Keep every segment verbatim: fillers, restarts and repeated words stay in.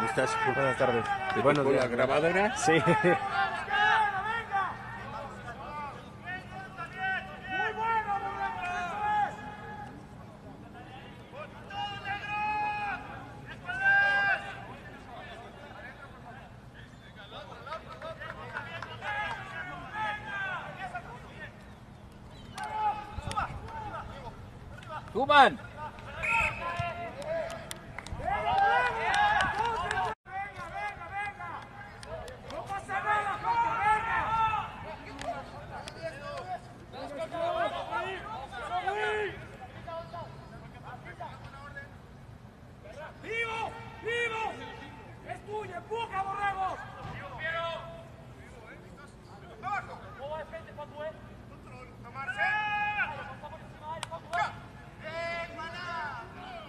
¿Cómo estás? Buenas tardes. Buenos días. ¿La grabadora? Sí. ¡Suban! ¡Vivo! ¡Vivo! ¡Es tuyo! ¡Empuja, borregos! ¡Vivo, Piero! ¡Abajo! ¿Cómo va de frente, Facu, eh? Control. ¡Tomarse! ¡Bien, maná!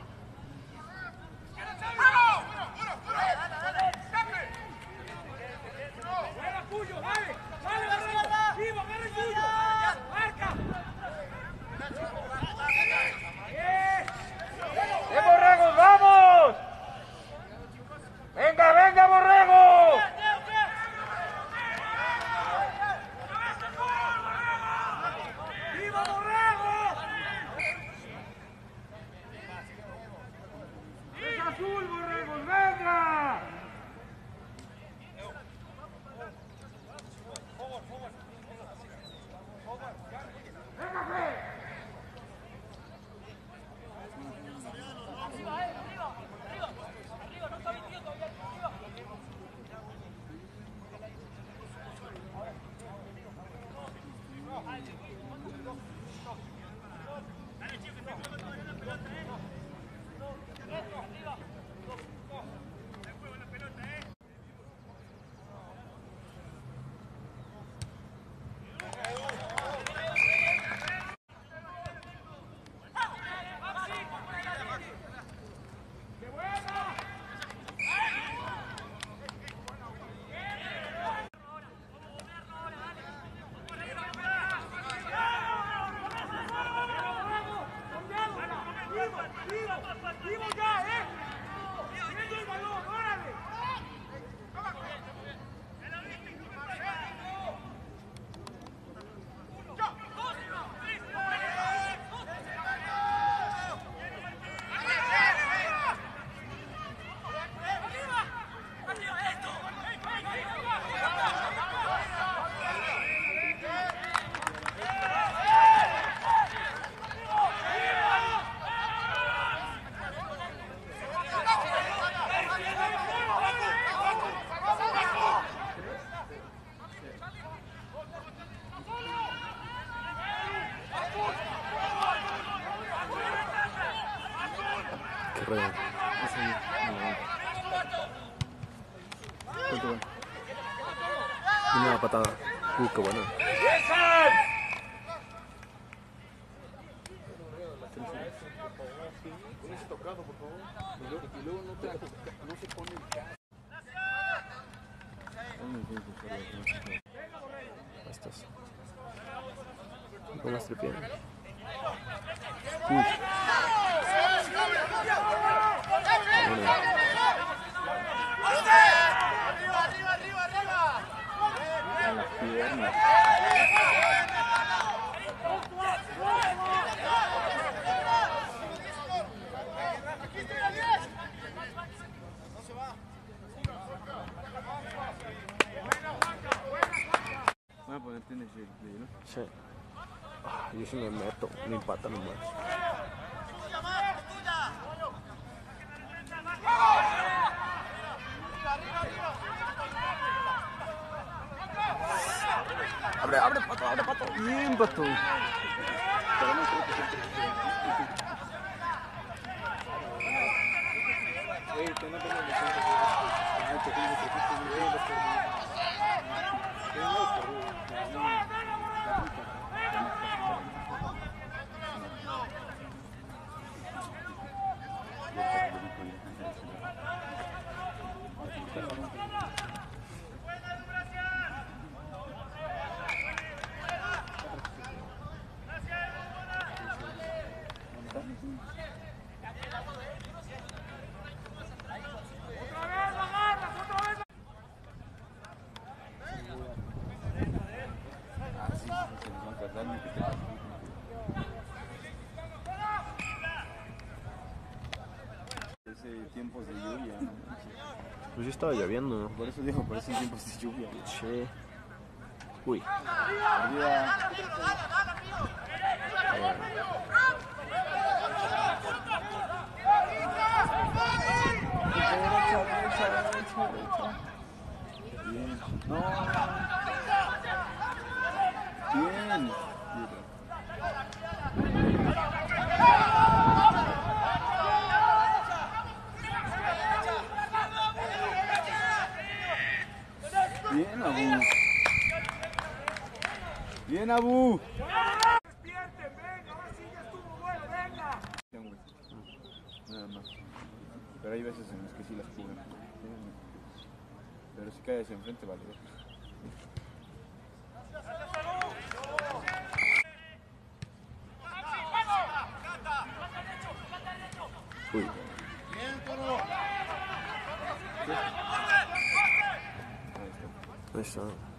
¡Vamos! ¡Bueno, bueno, bueno! ¡Dale, dale! ¡Escape! ¡Juega, Cuyo! ¡Dale! ¡Dale, borregos! ¡Vivo, agarra el Cuyo! ¡Marca! ¡Eh, borregos, vamos! ¡Venga, venga, borrego! ¡Viva borrego! ¡Es azul, borregos! ¡Venga! ¡Venga, Fe! ¡Vivo ya, eh! ¡Viendo el balón, órale! Qué rueda. ¿Cuánto va? Una patada. Uh, qué buena. Pones tocado, por favor. Y luego, y luego no, te, no se pone el gas. Estas. Con las tripias. Uy. Bueno. ¡Arriba, arriba, arriba, arriba! A las piernas. Voy a ponerte en el shake, ¿no? Sí. Ah, yo sí me meto, me empata nomás. Abre, abre, pato, abre, pato. Bien, pato. ¡Otra vez, Dale que te pase. Ese tiempos de lluvia, ¿no? Pues sí estaba lloviendo. Por eso digo, por eso hay tiempos de lluvia. Sí. Uy. Arriba. Derecha, derecha, derecha, derecha. Bien. No. Bien. Bien, Abu. Bien, Abu. Despierten, venga, ahora sí ya estuvo bueno, venga. Bien, güey. Nada más. Pero hay veces en las que sí las cubren. Pero si caes enfrente, vale. Uy. Ahí está.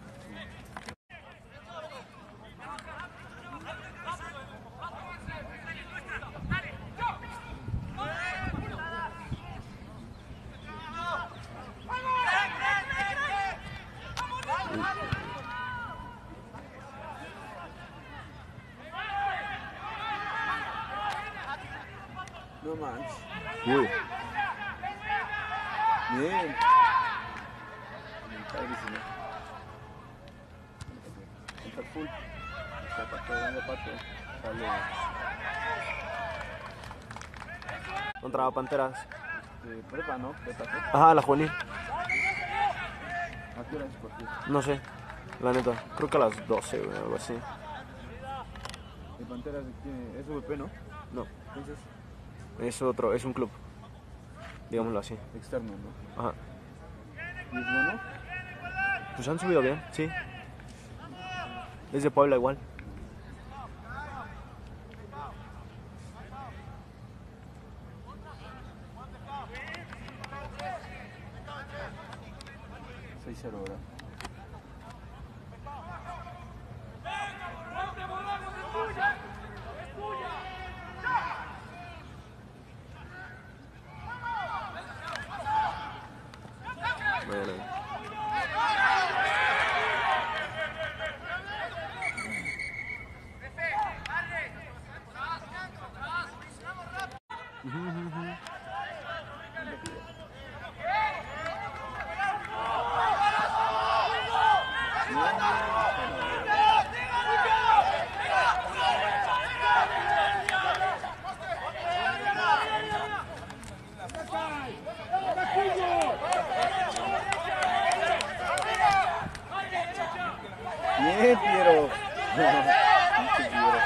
No manches. Uy. Bien. Padrísimo. Contact full. Está pato, venga pato. Sale. Contra Panteras. Este, prepa, ¿no? Prepa, ¿no? Ajá, la juvenil. ¿A qué hora es por ti? No sé. La neta. Creo que a las doce, güey, algo así. ¿El Panteras tiene... es V P, no? No. Entonces, Es otro, es un club. Digámoslo así. externo, ¿no? Ajá. ¿Y es bueno? Pues han subido bien, sí. Es de Puebla igual. seis cero ahora. Bueno. Bien, Piero. Pinche Piero.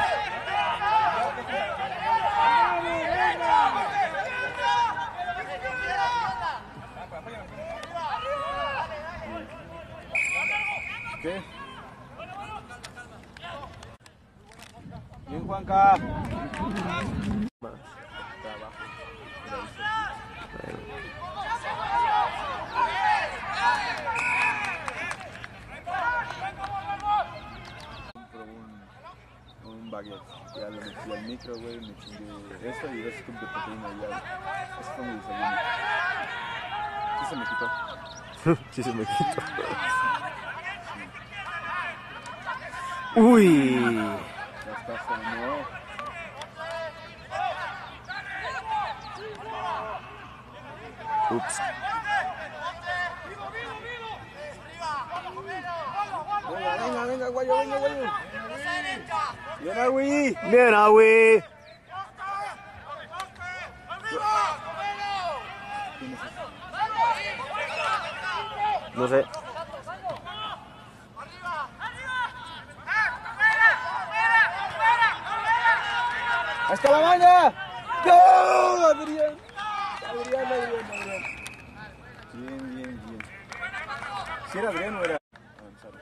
¿Qué? Bien, Juanca. Más. Trabajo. Bueno. Compré un, un baguette. Ya lo metí al micro, güey. Me chingué eso y dos scoops de proteína y ya. Ese fue mi desayuno. Sí se me quitó. Sí se me quitó. Uy. Ya está, sonó. Ups. Venga, venga, venga, guayo, venga, guayo. Bien, Agüi. Bien, Agüi. No sé. ¡Hasta la manga! ¡Gol! Adrián. Adrián, Adrián, Adrián. Bien, bien, bien. ¿Si era Adrián o era Gonzalo?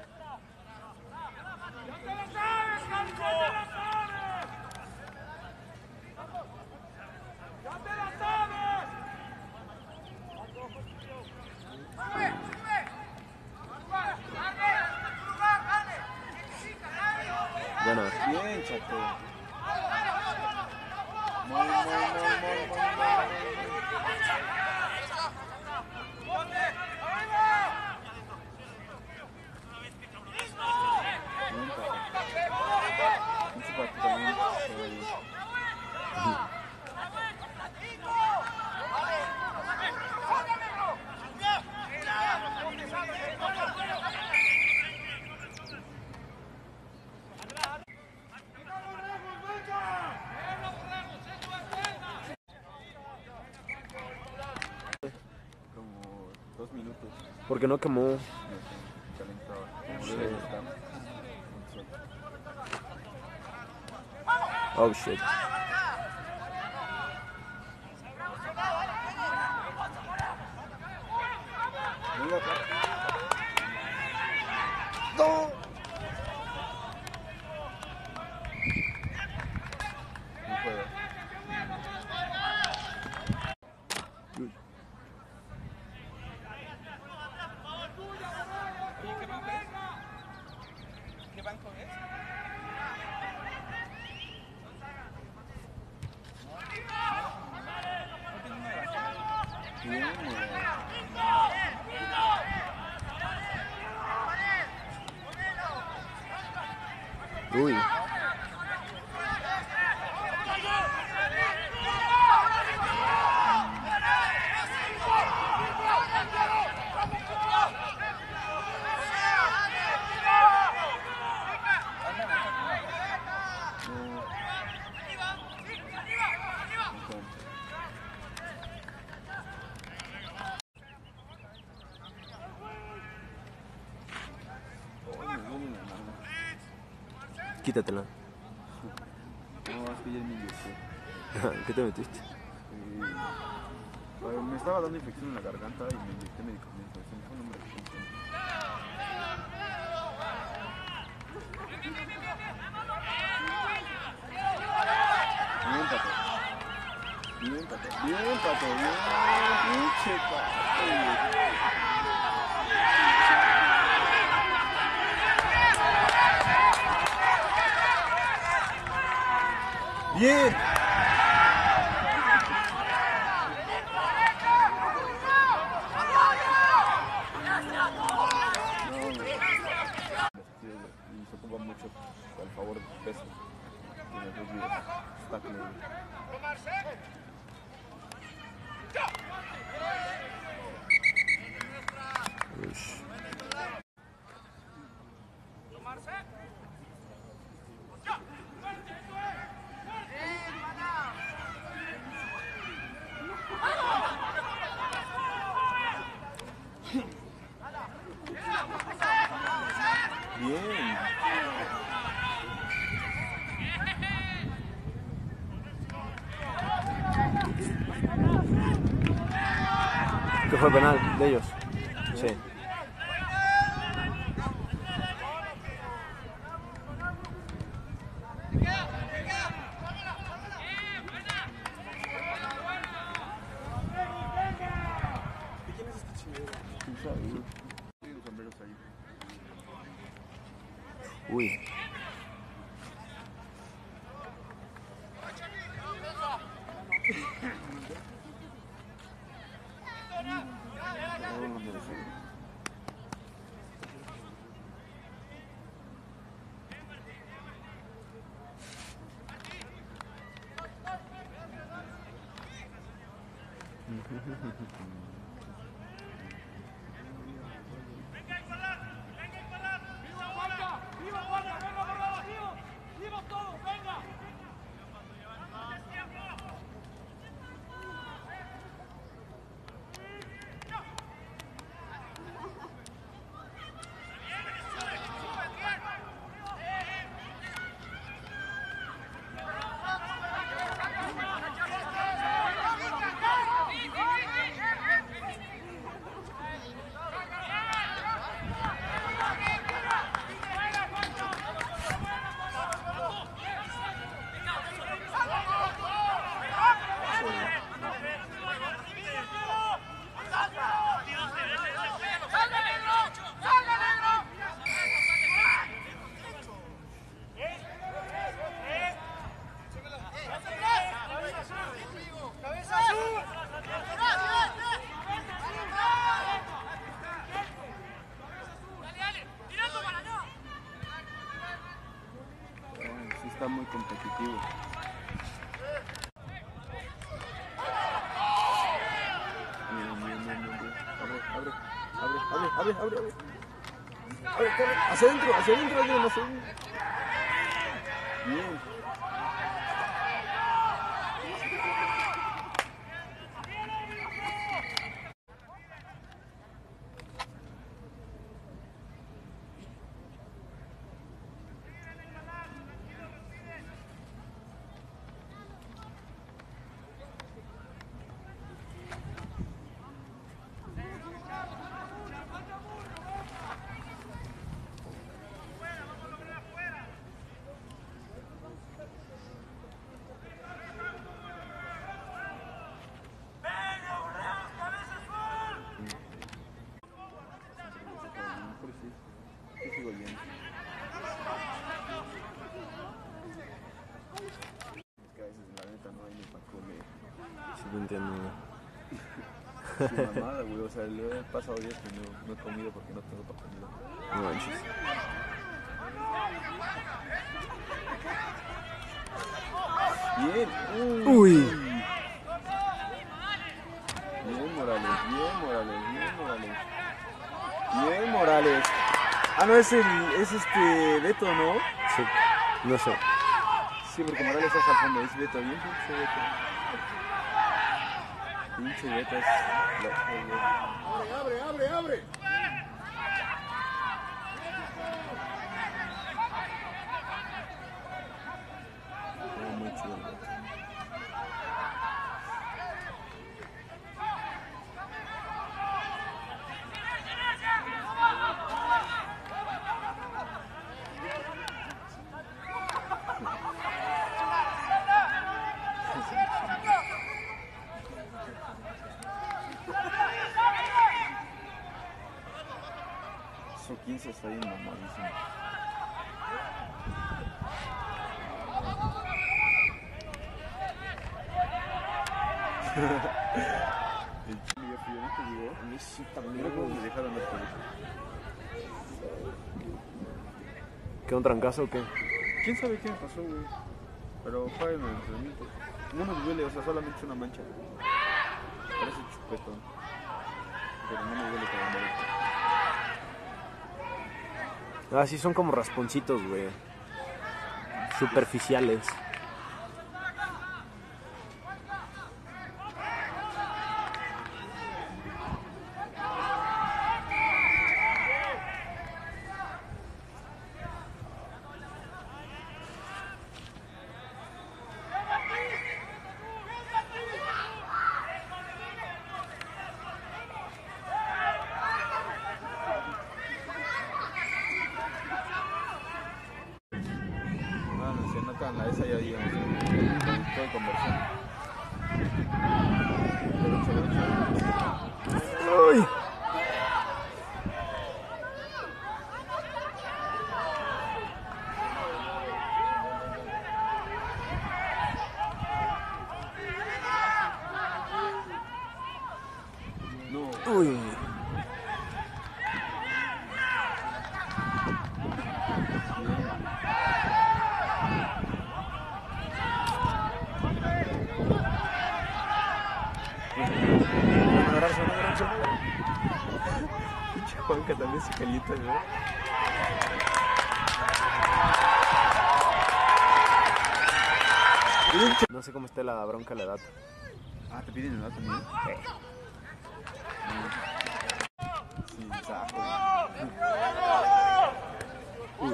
Buena. Échate. Muy, muy, muy, muy, muy, muy. Como dos minutos. Porque no quemó. No sé, calentaba. Sí. Debe de estar. Oh shit. Venga, acá. ¡No! No puedo. Uy. ¿Qué banco es? Bien, Uy. Quítatela. No, es que ya me inyecté. ¿Qué te metiste? Eh, me estaba dando infección en la garganta y me inyecté medicamentos. Se me fue un nombre que Bien, Pato. Bien, Pato. Bien, Pato. Bien. Pinche Pato. Bien. No, no. Y se ocupa mucho al favor del peso. Tiene dos días. Está claro. Ush. Bien. ¿Qué fue penal de ellos? Sí. Tiene los sombreros ahí. Uy. No lo merecí. está muy competitivo. Bien, bien, bien, bien, bien. Abre, abre, abre, abre, abre, abre, abre. Abre, corre, hacia adentro, hacia adentro, Adrián, hacia adentro. Bien. No entiendo. Su mamada, güey, o sea, le he pasado días que no, no he comido porque no tengo para comer. No manches. Bien. Uy. Bien, Morales, bien, Morales, bien, Morales. Bien, Morales. Ah, no, es el, es este Beto, ¿no? Sí, no sé. Sí, porque Morales está al fondo, es Beto, bien, pinche Beto. Pinche Beto es... Abre, abre, abre, abre. Oh, muy chido, Beto. Su quince está bien mamadísimo. El chile ya frío, ¿no te llegó? A mí sí Mira cómo me dejaron dar por eso. ¿Qué, un trancazo o qué? ¿Quién sabe qué me pasó, güey? Pero fue en el entrenamiento. No me duele, o sea, solamente es una mancha. Parece chupetón. Pero no me duele cada vez. Ah, sí, son como rasponcitos, güey. Superficiales. En la esa ya digamos, el producto de conversión. Derecha, derecha. ¡Uy! No. Uy. Pinche Juanca también se calienta, ¿no? No sé cómo esté la bronca la edad. Ah, ¿te piden edad también? Sí, exacto. Uy.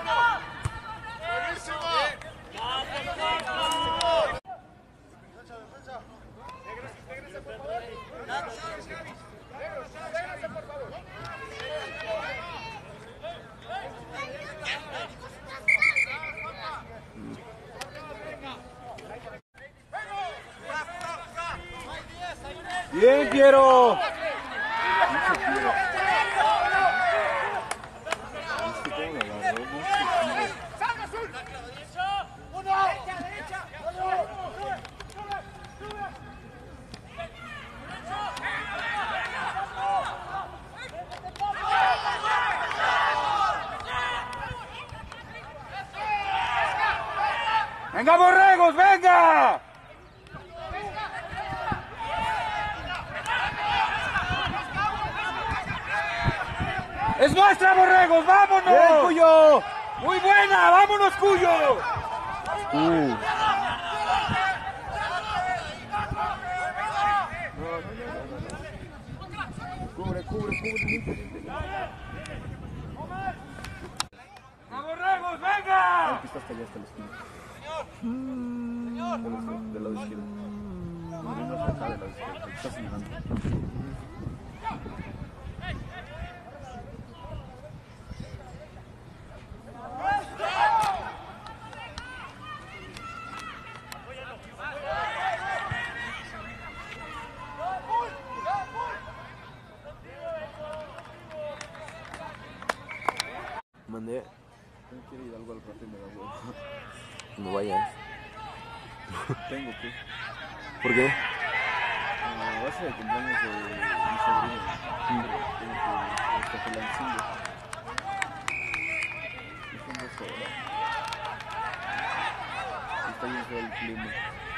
Bien, Piero. ¡Venga, borregos, venga! ¡Es nuestra, borregos! ¡Vámonos! ¡Bien, Cuyo! ¡Muy buena! ¡Vámonos, Cuyo! Uh. Cubre, cubre, cubre, limpia, limpia. ¡A borregos, venga! Aquí está hasta allá, hasta la esquina. Del otro- del lado izquierdo. Moviendo hacia acá del lado izquierdo. Está señalando. Mandé. Tengo que ir algo al rato y me da huevo. No vayas. Tengo que. ¿Por qué? Ah, va a ser el cumpleaños de mi sobrino. Tengo que hasta que la enciende. Y son dos horas. Está bien feo el clima.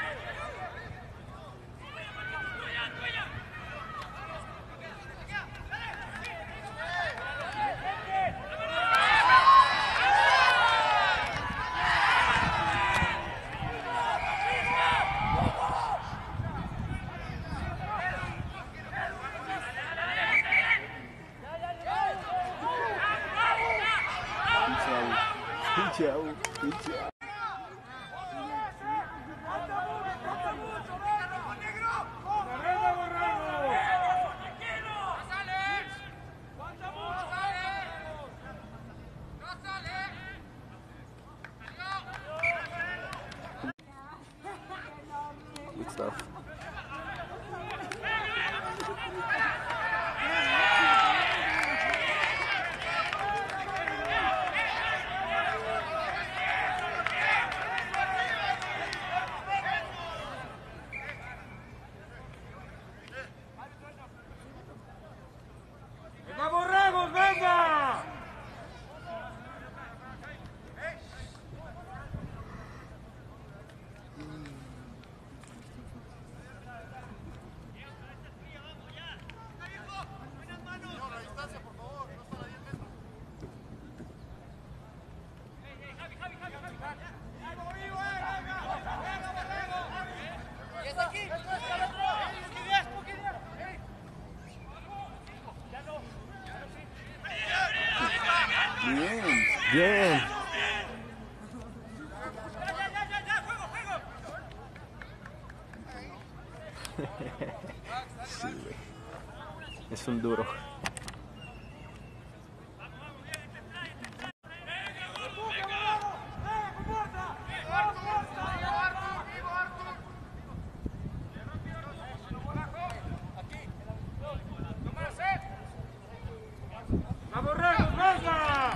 Pinche agua, pinche agua. ¡Venga, borregos! Good stuff. ¡Venga, borregos, venga! Bien. Bien. Sí, güey. Es un duro. ¡A borregos, venga!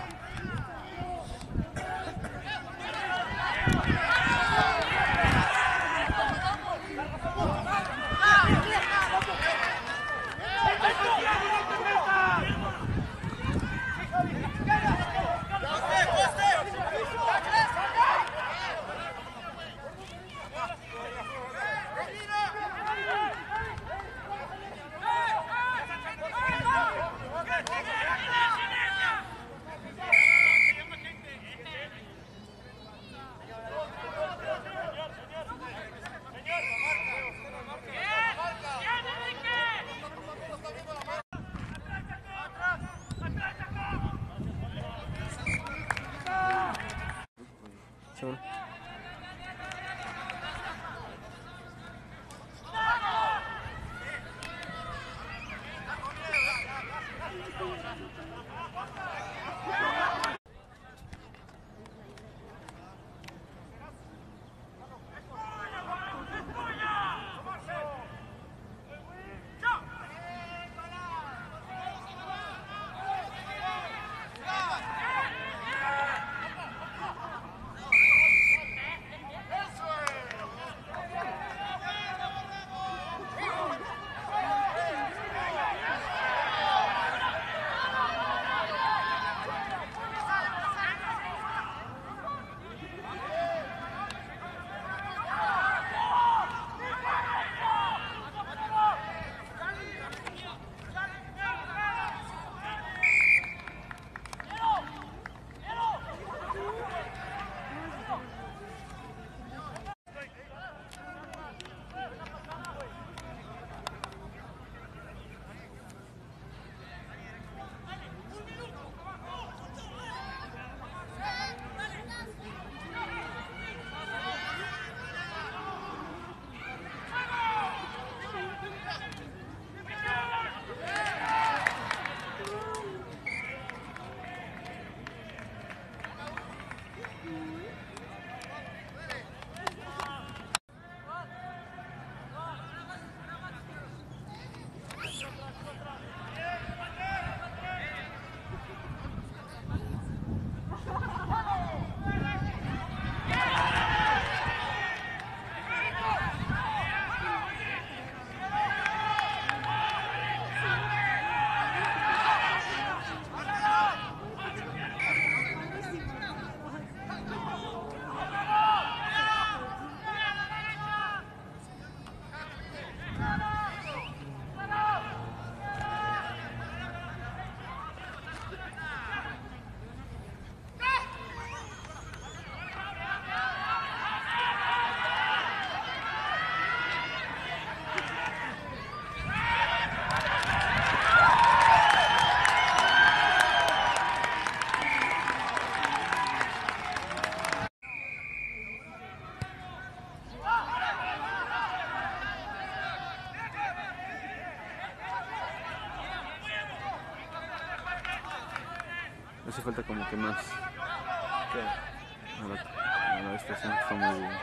Hace falta como que más. ¿Qué? A la, a la estación está muy bien.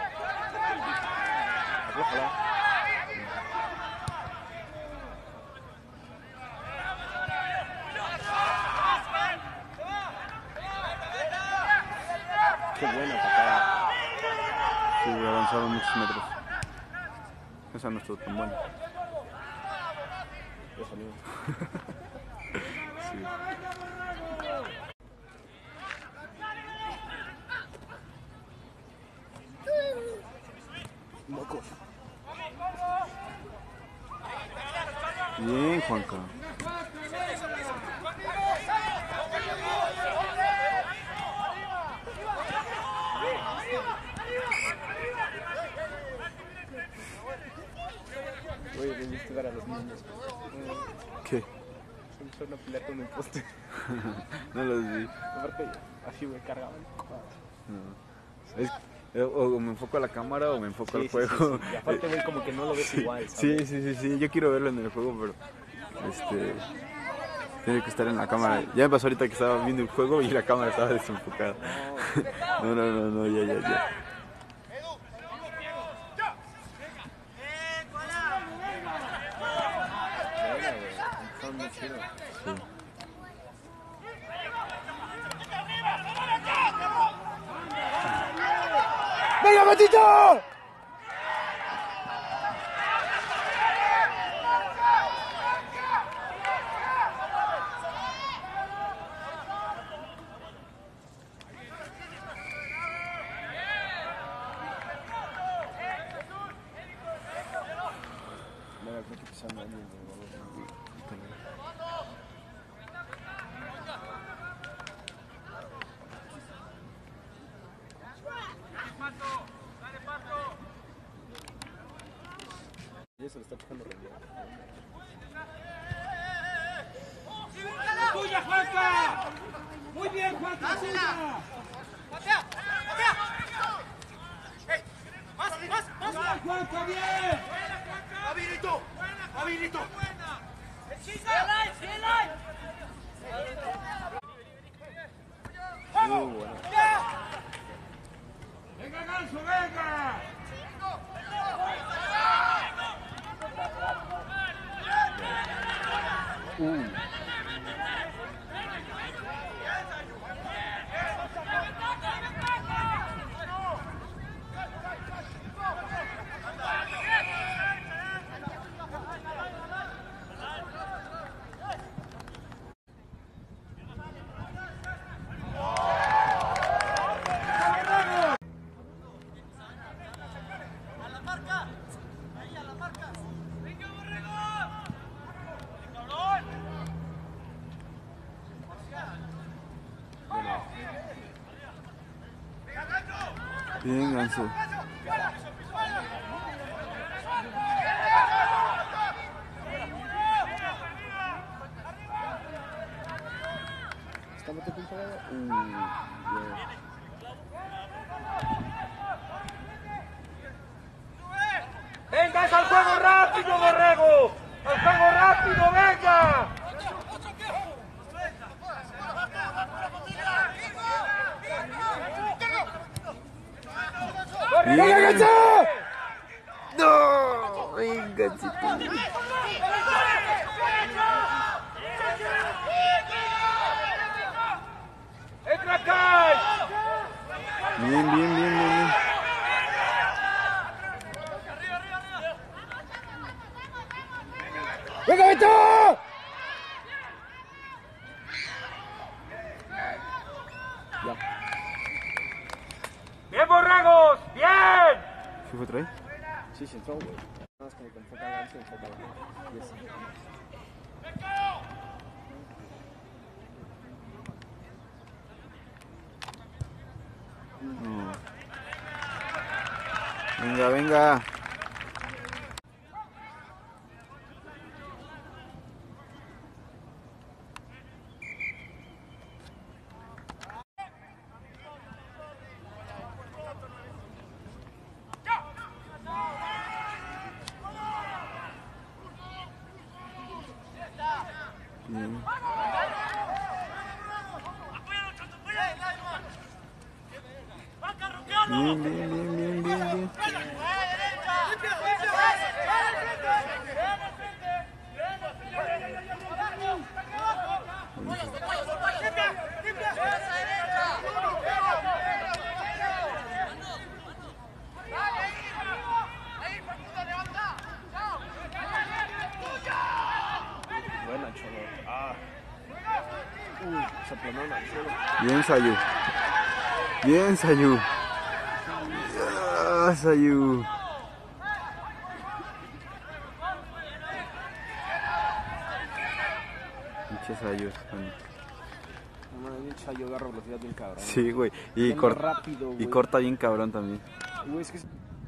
Ojalá. Qué buena patada. Sí, avanzaron muchos metros. Esa no estuvo tan buena. Ya salió. Sí. Mocos. Bien, Juanca. Oye, debiste ver a los niños. ¿Qué? Se empezaron a pelear con el poste. No los vi. Aparte, así me cargaban. No. Es, o, o me enfoco a la cámara o me enfoco Sí, al sí, juego. sí, sí. Y aparte, güey, como que no lo ves Sí, igual, sí, ¿sabes? sí, sí, sí. Yo quiero verlo en el juego, pero este tiene que estar en la cámara. Ya me pasó ahorita que estaba viendo el juego y la cámara estaba desenfocada. No, no, no, no, ya, ya, ya. Buena, güey. Empezaron muy chido. Sí. ¡Venga, Matito! Mira, creo que empezaron a alguien, güey. Y eso le está tocando re bien. ¡Tuya, Juanca! ¡Muy bien, Juanca! ¡Tuya! ¡Patea! ¡Patea! ¡Más, más, más! ¡Juanca, bien! ¡Habilito! ¡Habilito! Muy bueno. ¡Venga, Ganso, venga! Uh. Bien, Ganso. ¿Está metiendo temporada? Uh, bien. ¡Venga, al juego rápido, Borrego! ¡Al juego rápido, venga! ¡Venga, Ganso! ¡No! ¡Venga, Gansito! ¡Entra acá! Bien, bien, bien, bien, bien. ¡Venga, Beto! Ya. ¡Bien, Borregos! ¡Bien! ¿Sí fue trae? Sí, se entró, güey. Nada más como que enfoca a Ganso y enfoca a la... Yes. No. Venga, venga. Bien. Bien, bien, bien, bien, bien, bien. Buena, Cholo. Ah. Uy, se aplanaron al suelo. Bien, Sayu. Bien, Sayu. Ah, Sayu. Pinche Sayu. El Chayo agarra velocidad bien cabrón. Sí, güey. Y, Bien cor- rápido, güey. y corta bien cabrón también. Güey, es que...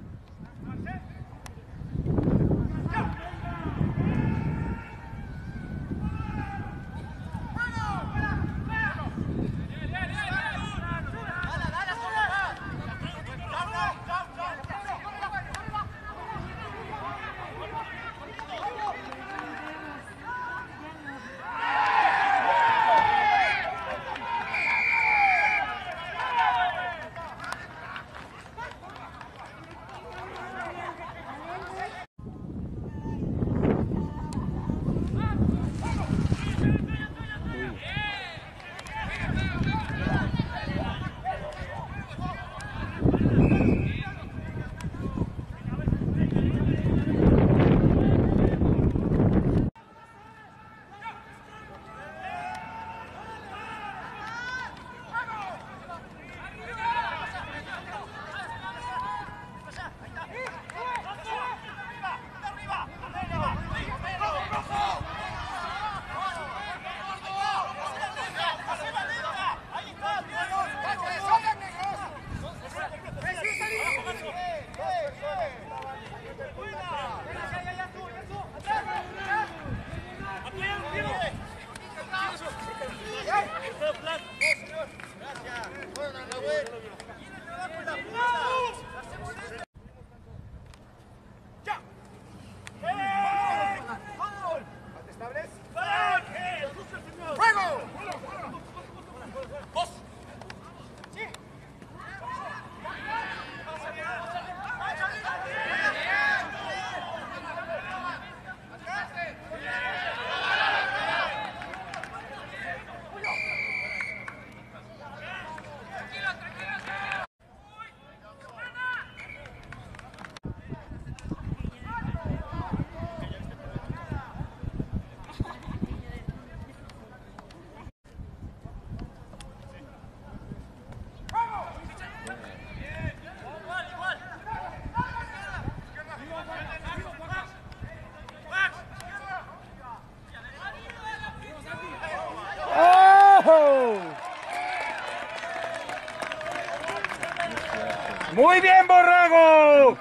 Muy bien, Borrego.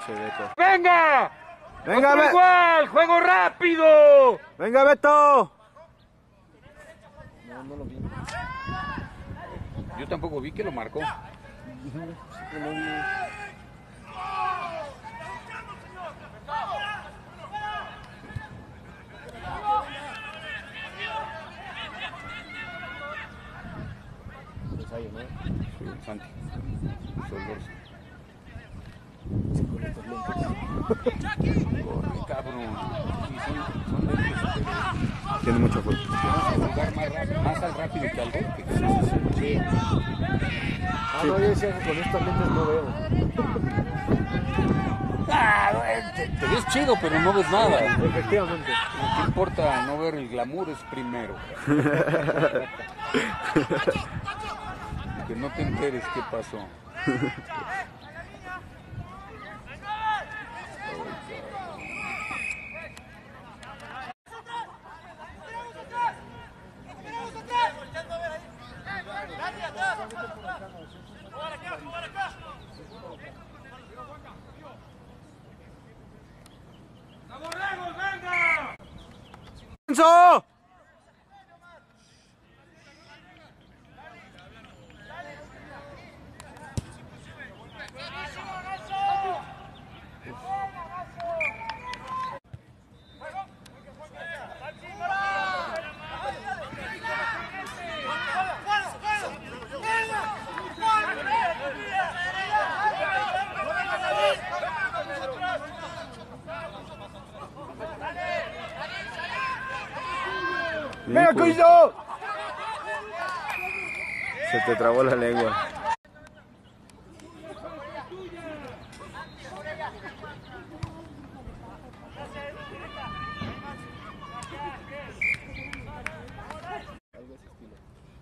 Venga. Venga, Otro Be- igual, juego rápido. Venga, Beto. No, no lo vi. Yo tampoco vi que lo marcó. No lo vi. Ensayo, ¿no? Sí, Santi. Solorza. Corre, cabrón. Sí, son, son lentos, pero Tiene mucha fuerza. vamos a jugar más, rápido, más al rápido que al gol. Que Sí. Ah, no, yo decía que con estos lentes no veo. Ah, güey, te, te ves chido, pero no ves nada. Efectivamente. Lo que importa no ver el glamour es primero. Que no te enteres qué pasó. ¡Enzo! Bien, ¡Venga, pues. Coiso! Se te trabó la lengua. Algo de ese estilo.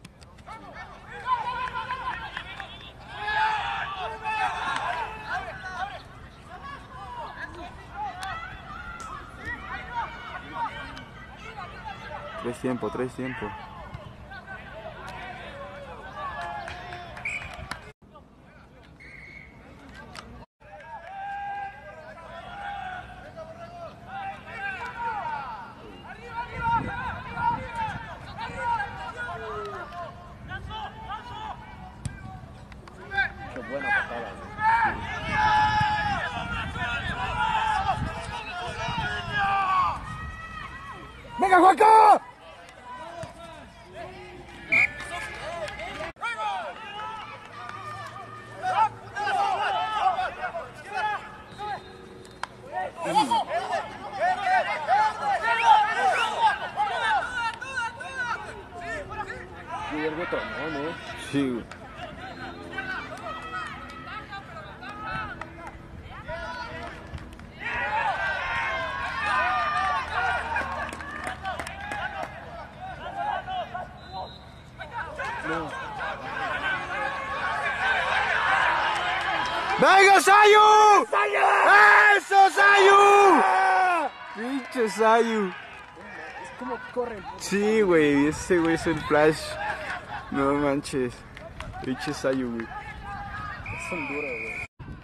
Tres tiempo, tres tiempo. Qué buena patada, güey. ¡Venga, Juanca! Y el botón, ¿no? ¿no? Sí, güey. ¡Venga, Sayu! ¡Eso, Sayu! ¡Pinche Sayu! ¿Cómo corre? Sí, güey, ese güey es el Flash. No manches. Pinche Sayu, güey. Son duros, güey.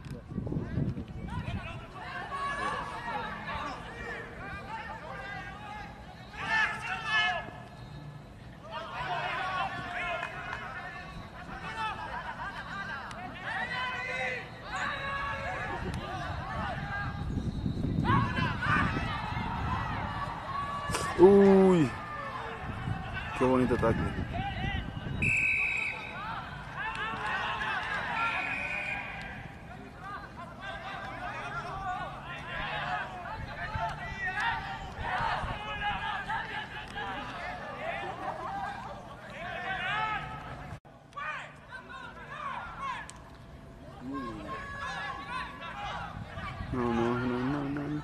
Uy. Qué bonito ataque. No, no, no, no, no.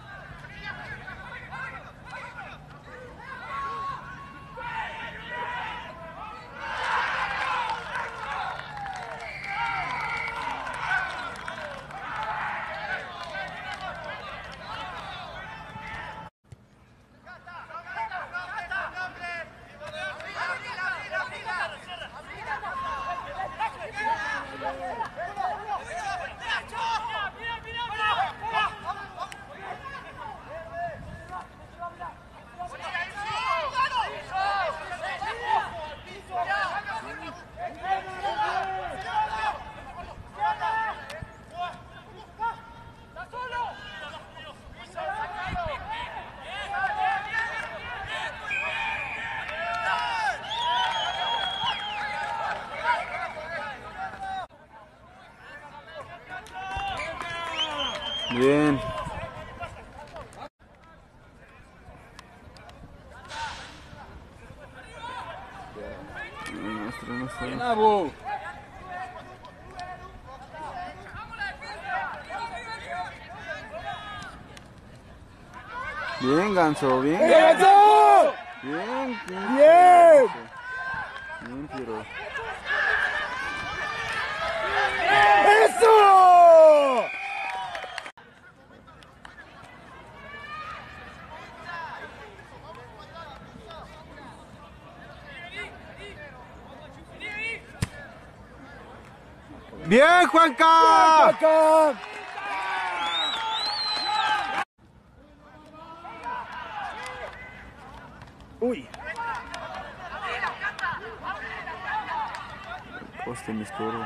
Bien. Nuestro, nuestro. ¡Bravo! Bien, Ganso, bien. ¡Venga, Ganso! Bien, bien. ¡Bien! Bien, Piero. ¡Eso! Bien, Juanca. ¡Juanca! Uy. Poste me estorbo.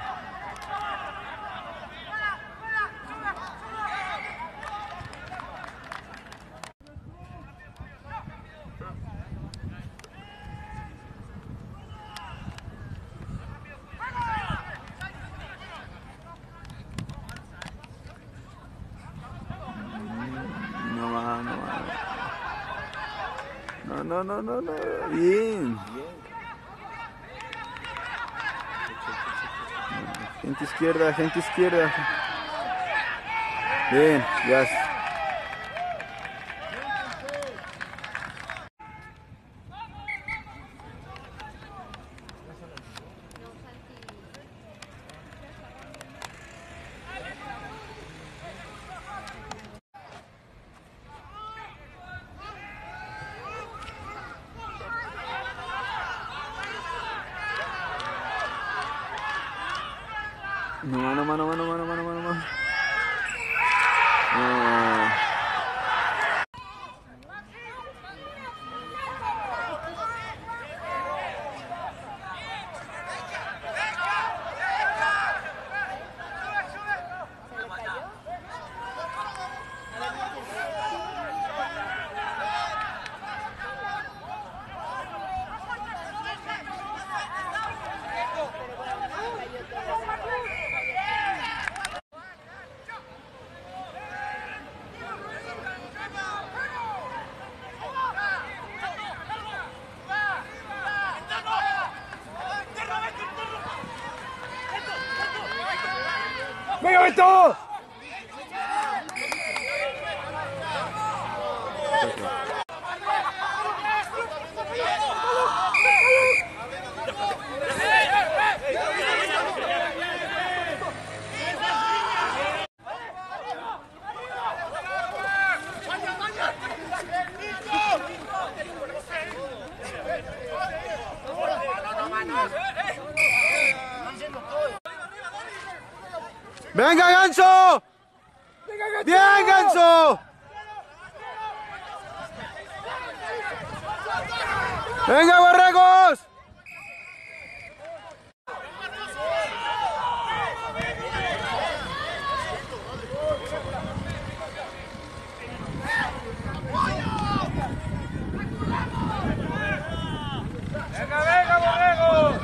No va, no va. No, no, no, no, no. Bien. Gente izquierda, gente izquierda. Bien, ya. No, mano, mano, mano, mano, mano, mano, mano. No. ¡Venga, Beto! ¡Venga, Ganso! ¡Bien, Ganso! ¡Venga, borregos! ¡Venga, venga, borrego!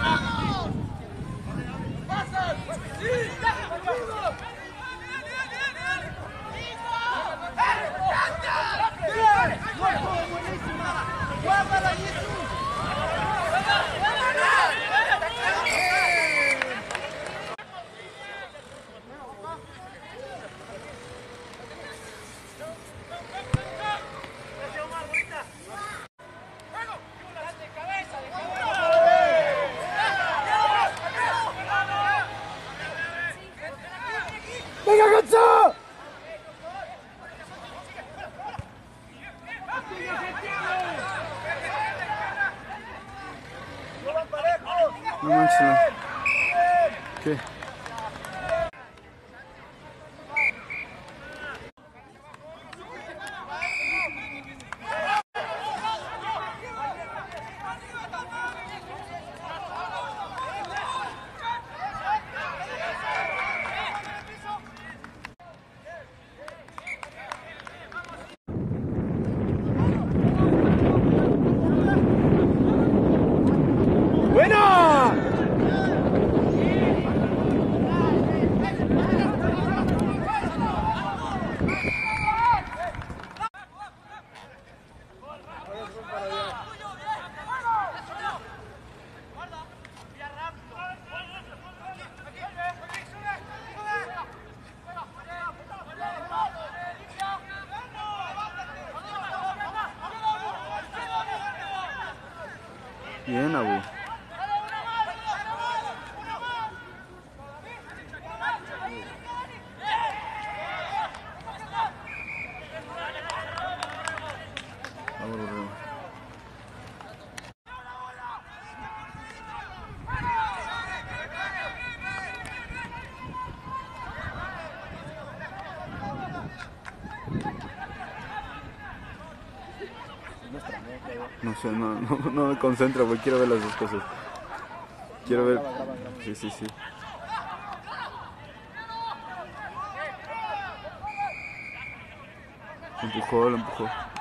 ¡Venga, Ganso! No manches, no. ¿Qué? ¡Buena! Bien, Abu. Vamos, Borrego. No sé, no, no, no me concentro porque quiero ver las dos cosas. Quiero ver. Sí, sí, sí. Lo empujó, lo empujó.